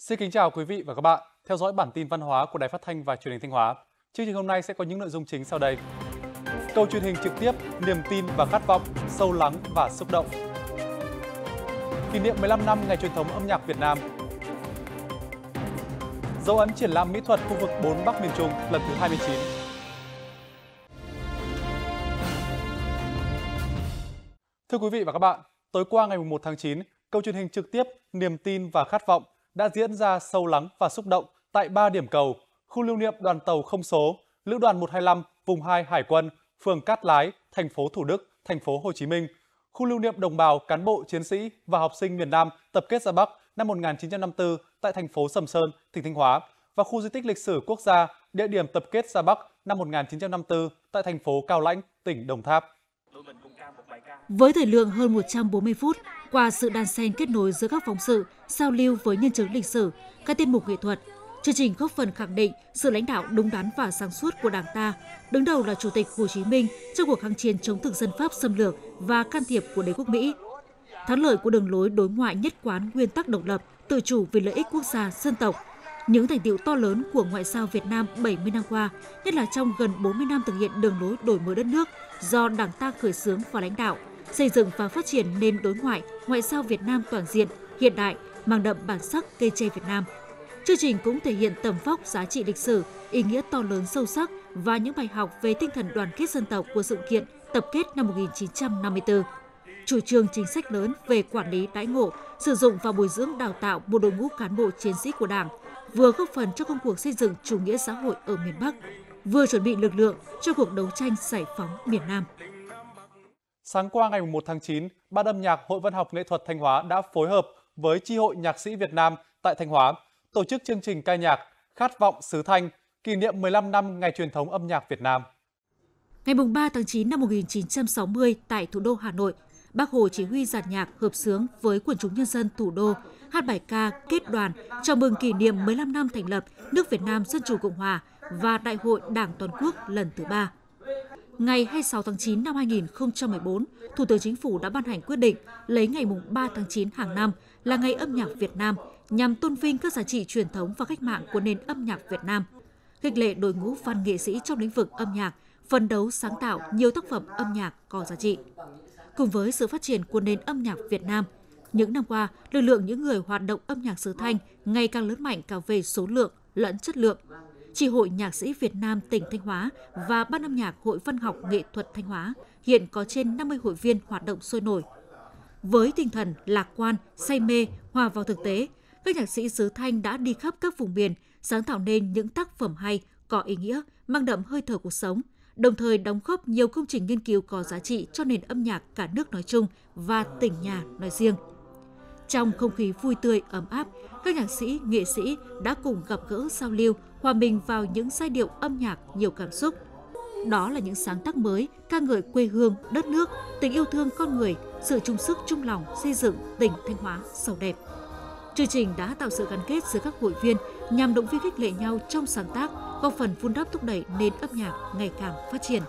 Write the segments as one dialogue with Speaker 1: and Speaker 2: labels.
Speaker 1: Xin kính chào quý vị và các bạn. Theo dõi bản tin văn hóa của Đài Phát thanh và Truyền hình Thanh Hóa. Chương trình hôm nay sẽ có những nội dung chính sau đây. Câu truyền hình trực tiếp, niềm tin và khát vọng, sâu lắng và xúc động. Kỷ niệm 15 năm ngày truyền thống âm nhạc Việt Nam. Dấu ấn triển lãm mỹ thuật khu vực 4 Bắc miền Trung lần thứ 29. Thưa quý vị và các bạn, tối qua ngày 1 tháng 9, câu truyền hình trực tiếp, niềm tin và khát vọng đã diễn ra sâu lắng và xúc động tại 3 điểm cầu: khu lưu niệm đoàn tàu không số, Lữ đoàn 125, vùng 2 Hải quân, phường Cát Lái, thành phố Thủ Đức, thành phố Hồ Chí Minh, khu lưu niệm đồng bào, cán bộ, chiến sĩ và học sinh miền Nam tập kết ra Bắc năm 1954 tại thành phố Sầm Sơn, tỉnh Thanh Hóa và khu di tích lịch sử quốc gia, địa điểm tập kết ra Bắc năm 1954 tại thành phố Cao Lãnh, tỉnh Đồng Tháp.
Speaker 2: Với thời lượng hơn 140 phút, qua sự đan xen kết nối giữa các phóng sự, giao lưu với nhân chứng lịch sử, các tiết mục nghệ thuật, chương trình góp phần khẳng định sự lãnh đạo đúng đắn và sáng suốt của Đảng ta, đứng đầu là Chủ tịch Hồ Chí Minh trong cuộc kháng chiến chống thực dân Pháp xâm lược và can thiệp của đế quốc Mỹ. Thắng lợi của đường lối đối ngoại nhất quán nguyên tắc độc lập, tự chủ vì lợi ích quốc gia, dân tộc. Những thành tựu to lớn của ngoại giao Việt Nam 70 năm qua, nhất là trong gần 40 năm thực hiện đường lối đổi mới đất nước do Đảng ta khởi xướng và lãnh đạo, xây dựng và phát triển nền đối ngoại giao Việt Nam toàn diện, hiện đại, mang đậm bản sắc cây tre Việt Nam. Chương trình cũng thể hiện tầm vóc giá trị lịch sử, ý nghĩa to lớn sâu sắc và những bài học về tinh thần đoàn kết dân tộc của sự kiện tập kết năm 1954. Chủ trương chính sách lớn về quản lý đãi ngộ, sử dụng và bồi dưỡng đào tạo một đội ngũ cán bộ chiến sĩ của Đảng, vừa góp phần cho công cuộc xây dựng chủ nghĩa xã hội ở miền Bắc, vừa chuẩn bị lực lượng cho cuộc đấu tranh giải phóng miền Nam.
Speaker 1: Sáng qua ngày 1 tháng 9, Ban âm nhạc Hội Văn học Nghệ thuật Thanh Hóa đã phối hợp với Chi hội Nhạc sĩ Việt Nam tại Thanh Hóa tổ chức chương trình ca nhạc Khát vọng xứ Thanh, kỷ niệm 15 năm ngày truyền thống âm nhạc Việt Nam.
Speaker 2: Ngày 3 tháng 9 năm 1960 tại thủ đô Hà Nội, Bác Hồ chỉ huy dàn nhạc hợp xướng với quần chúng nhân dân thủ đô hát bài ca kết đoàn chào mừng kỷ niệm 15 năm thành lập nước Việt Nam Dân chủ Cộng hòa và Đại hội Đảng toàn quốc lần thứ 3. Ngày 26 tháng 9 năm 2014, Thủ tướng Chính phủ đã ban hành quyết định lấy ngày 3 tháng 9 hàng năm là Ngày âm nhạc Việt Nam nhằm tôn vinh các giá trị truyền thống và cách mạng của nền âm nhạc Việt Nam, khích lệ đội ngũ văn nghệ sĩ trong lĩnh vực âm nhạc, phấn đấu sáng tạo nhiều tác phẩm âm nhạc có giá trị. Cùng với sự phát triển của nền âm nhạc Việt Nam, những năm qua, lực lượng những người hoạt động âm nhạc xứ Thanh ngày càng lớn mạnh cả về số lượng lẫn chất lượng. Chi hội Nhạc sĩ Việt Nam tỉnh Thanh Hóa và Ban âm nhạc Hội Văn học Nghệ thuật Thanh Hóa hiện có trên 50 hội viên hoạt động sôi nổi. Với tinh thần lạc quan, say mê, hòa vào thực tế, các nhạc sĩ xứ Thanh đã đi khắp các vùng miền, sáng tạo nên những tác phẩm hay, có ý nghĩa, mang đậm hơi thở cuộc sống, đồng thời đóng góp nhiều công trình nghiên cứu có giá trị cho nền âm nhạc cả nước nói chung và tỉnh nhà nói riêng. Trong không khí vui tươi, ấm áp, các nhạc sĩ, nghệ sĩ đã cùng gặp gỡ, giao lưu, hòa mình vào những giai điệu âm nhạc nhiều cảm xúc. Đó là những sáng tác mới, ca ngợi quê hương, đất nước, tình yêu thương con người, sự chung sức chung lòng xây dựng tỉnh Thanh Hóa giàu đẹp. Chương trình đã tạo sự gắn kết giữa các hội viên nhằm động viên khích lệ nhau trong sáng tác, góp phần vun đắp thúc đẩy nền âm nhạc ngày càng phát triển.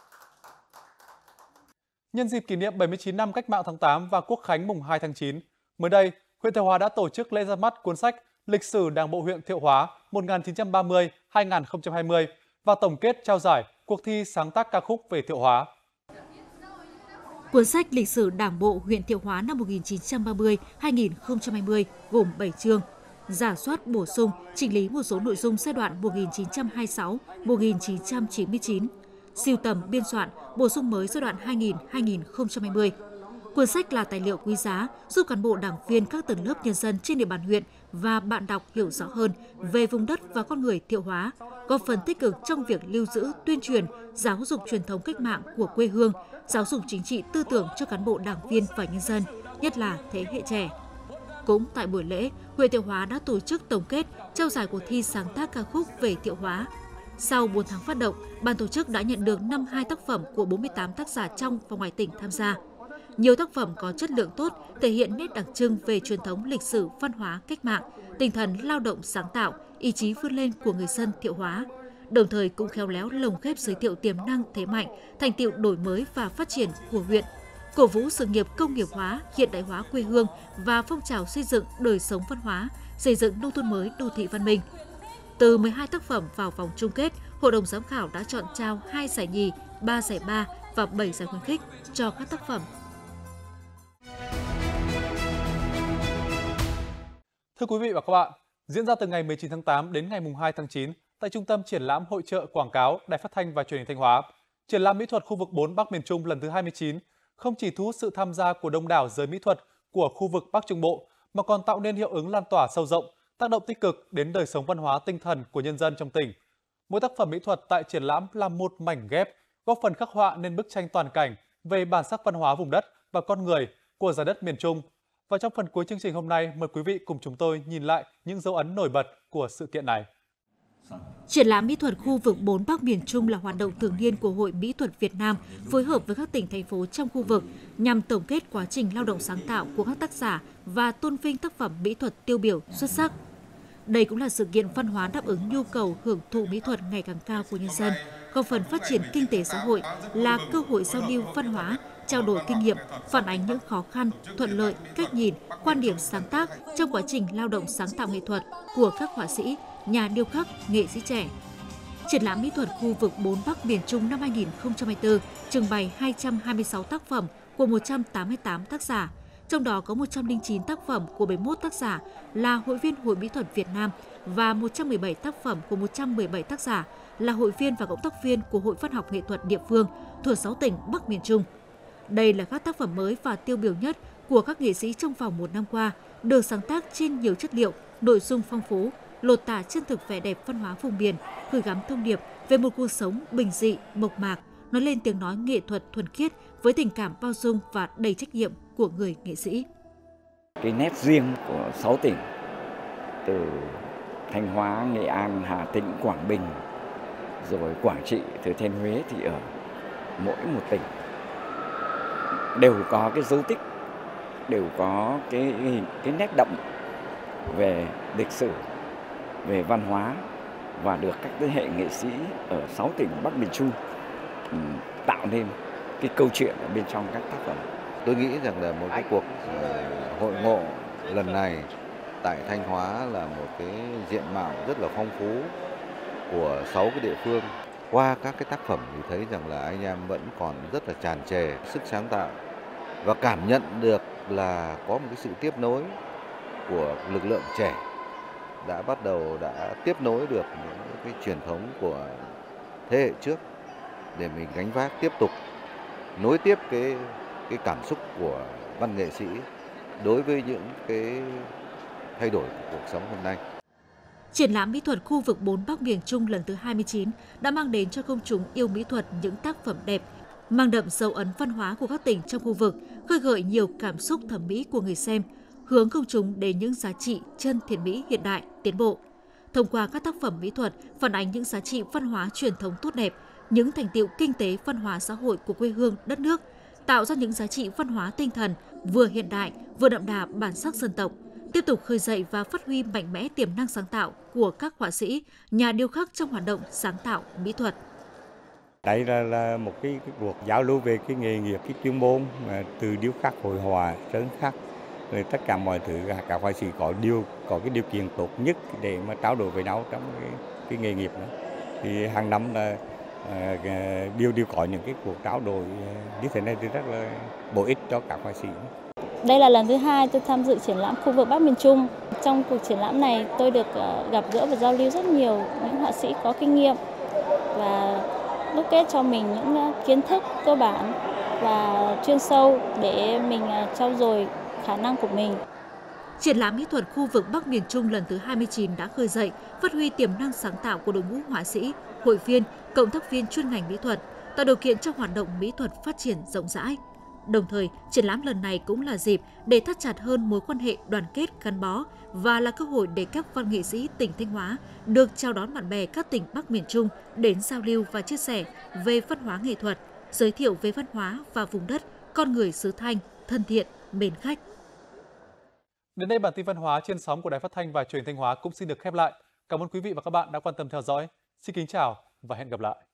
Speaker 1: Nhân dịp kỷ niệm 79 năm Cách mạng tháng 8 và Quốc khánh mùng 2 tháng 9, mới đây, huyện Thiệu Hóa đã tổ chức lễ ra mắt cuốn sách Lịch sử Đảng bộ huyện Thiệu Hóa 1930-2020 và tổng kết trao giải cuộc thi sáng tác ca khúc về Thiệu Hóa.
Speaker 2: Cuốn sách Lịch sử Đảng bộ huyện Thiệu Hóa năm 1930-2020 gồm 7 chương, rà soát bổ sung, chỉnh lý một số nội dung giai đoạn 1926-1999, sưu tầm biên soạn, bổ sung mới giai đoạn 2000-2020. Cuốn sách là tài liệu quý giá giúp cán bộ đảng viên các tầng lớp nhân dân trên địa bàn huyện và bạn đọc hiểu rõ hơn về vùng đất và con người Thiệu Hóa, góp phần tích cực trong việc lưu giữ, tuyên truyền, giáo dục truyền thống cách mạng của quê hương, giáo dục chính trị tư tưởng cho cán bộ đảng viên và nhân dân, nhất là thế hệ trẻ. Cũng tại buổi lễ, huyện Thiệu Hóa đã tổ chức tổng kết trao giải cuộc thi sáng tác ca khúc về Thiệu Hóa. Sau 4 tháng phát động, ban tổ chức đã nhận được 52 tác phẩm của 48 tác giả trong và ngoài tỉnh tham gia. Nhiều tác phẩm có chất lượng tốt, thể hiện nét đặc trưng về truyền thống lịch sử, văn hóa, cách mạng, tinh thần lao động sáng tạo, ý chí vươn lên của người dân Thiệu Hóa. Đồng thời cũng khéo léo lồng ghép giới thiệu tiềm năng, thế mạnh, thành tựu đổi mới và phát triển của huyện, cổ vũ sự nghiệp công nghiệp hóa, hiện đại hóa quê hương và phong trào xây dựng đời sống văn hóa, xây dựng nông thôn mới, đô thị văn minh. Từ 12 tác phẩm vào vòng chung kết, Hội đồng giám khảo đã chọn trao 2 giải nhì, 3 giải ba và 7 giải khuyến khích cho các tác phẩm.
Speaker 1: Thưa quý vị và các bạn, diễn ra từ ngày 19 tháng 8 đến ngày 2 tháng 9 tại Trung tâm Triển lãm Hội chợ Quảng cáo, Đài Phát thanh và Truyền hình Thanh Hóa, triển lãm mỹ thuật khu vực 4 Bắc miền Trung lần thứ 29 không chỉ thu hút sự tham gia của đông đảo giới mỹ thuật của khu vực Bắc Trung Bộ mà còn tạo nên hiệu ứng lan tỏa sâu rộng, tác động tích cực đến đời sống văn hóa tinh thần của nhân dân trong tỉnh. Mỗi tác phẩm mỹ thuật tại triển lãm là một mảnh ghép, góp phần khắc họa nên bức tranh toàn cảnh về bản sắc văn hóa vùng đất và con người của giải đất miền Trung. Và trong phần cuối chương trình hôm nay, mời quý vị cùng chúng tôi nhìn lại những dấu ấn nổi bật của sự kiện này.
Speaker 2: Triển lãm mỹ thuật khu vực 4 Bắc miền Trung là hoạt động thường niên của Hội Mỹ thuật Việt Nam phối hợp với các tỉnh, thành phố trong khu vực nhằm tổng kết quá trình lao động sáng tạo của các tác giả và tôn vinh tác phẩm mỹ thuật tiêu biểu xuất sắc. Đây cũng là sự kiện văn hóa đáp ứng nhu cầu hưởng thụ mỹ thuật ngày càng cao của nhân dân, góp phần phát triển kinh tế xã hội, là cơ hội giao lưu văn hóa, trao đổi kinh nghiệm, phản ánh những khó khăn, thuận lợi, cách nhìn, quan điểm sáng tác trong quá trình lao động sáng tạo nghệ thuật của các họa sĩ, nhà điêu khắc, nghệ sĩ trẻ. Triển lãm mỹ thuật khu vực 4 Bắc miền Trung năm 2024 trưng bày 226 tác phẩm của 188 tác giả, trong đó có 109 tác phẩm của 71 tác giả là hội viên Hội Mỹ thuật Việt Nam và 117 tác phẩm của 117 tác giả là hội viên và cộng tác viên của Hội Văn học nghệ thuật địa phương thuộc 6 tỉnh Bắc miền Trung. Đây là các tác phẩm mới và tiêu biểu nhất của các nghệ sĩ trong vòng một năm qua, được sáng tác trên nhiều chất liệu, nội dung phong phú, lột tả chân thực vẻ đẹp văn hóa vùng miền, gửi gắm thông điệp về một cuộc sống bình dị, mộc mạc, nói lên tiếng nói nghệ thuật thuần khiết với tình cảm bao dung và đầy trách nhiệm của người nghệ sĩ.
Speaker 3: Cái nét riêng của 6 tỉnh từ Thanh Hóa, Nghệ An, Hà Tĩnh, Quảng Bình, rồi Quảng Trị, Thừa Thiên Huế thì ở mỗi một tỉnh đều có cái dấu tích, đều có cái nét đậm về lịch sử, về văn hóa và được các thế hệ nghệ sĩ ở 6 tỉnh Bắc miền Trung tạo nên cái câu chuyện ở bên trong các tác phẩm.
Speaker 4: Tôi nghĩ rằng là một cái cuộc hội ngộ lần này tại Thanh Hóa là một cái diện mạo rất là phong phú của 6 cái địa phương. Qua các cái tác phẩm thì thấy rằng là anh em vẫn còn rất là tràn trề sức sáng tạo và cảm nhận được là có một cái sự tiếp nối của lực lượng trẻ đã bắt đầu đã tiếp nối được những cái truyền thống của thế hệ trước để mình gánh vác tiếp tục nối tiếp cái cảm xúc của văn nghệ sĩ đối với những cái thay đổi của cuộc sống hôm nay.
Speaker 2: Triển lãm mỹ thuật khu vực 4 Bắc miền Trung lần thứ 29 đã mang đến cho công chúng yêu mỹ thuật những tác phẩm đẹp, mang đậm dấu ấn văn hóa của các tỉnh trong khu vực, khơi gợi nhiều cảm xúc thẩm mỹ của người xem, hướng công chúng đến những giá trị chân thiện mỹ hiện đại, tiến bộ. Thông qua các tác phẩm mỹ thuật phản ánh những giá trị văn hóa truyền thống tốt đẹp, những thành tựu kinh tế văn hóa xã hội của quê hương đất nước, tạo ra những giá trị văn hóa tinh thần vừa hiện đại vừa đậm đà bản sắc dân tộc, tiếp tục khơi dậy và phát huy mạnh mẽ tiềm năng sáng tạo của các họa sĩ, nhà điêu khắc trong hoạt động sáng tạo mỹ thuật.
Speaker 5: Đây là một cái cuộc giao lưu về cái nghề nghiệp, cái chuyên môn từ điêu khắc, hội họa, sơn khắc, rồi tất cả mọi thứ các họa sĩ có cái điều kiện tốt nhất để mà trao đổi với nhau trong cái nghề nghiệp đó. Thì hàng năm là đều có những cái cuộc trao đổi như thế này thì rất là bổ ích cho các họa sĩ.
Speaker 6: Đây là lần thứ 2 tôi tham dự triển lãm khu vực Bắc miền Trung. Trong cuộc triển lãm này tôi được gặp gỡ và giao lưu rất nhiều những họa sĩ có kinh nghiệm và đúc kết cho mình những kiến thức cơ bản và chuyên sâu để mình trau dồi khả năng của mình.
Speaker 2: Triển lãm mỹ thuật khu vực Bắc miền Trung lần thứ 29 đã khơi dậy, phát huy tiềm năng sáng tạo của đội ngũ họa sĩ, hội viên, cộng tác viên chuyên ngành mỹ thuật, tạo điều kiện cho hoạt động mỹ thuật phát triển rộng rãi. Đồng thời, triển lãm lần này cũng là dịp để thắt chặt hơn mối quan hệ đoàn kết gắn bó và là cơ hội để các văn nghệ sĩ tỉnh Thanh Hóa được chào đón bạn bè các tỉnh Bắc miền Trung đến giao lưu và chia sẻ về văn hóa nghệ thuật, giới thiệu về văn hóa và vùng đất, con người xứ Thanh, thân thiện, mến khách.
Speaker 1: Đến đây bản tin văn hóa trên sóng của Đài Phát thanh và Truyền hình Thanh Hóa cũng xin được khép lại. Cảm ơn quý vị và các bạn đã quan tâm theo dõi. Xin kính chào và hẹn gặp lại.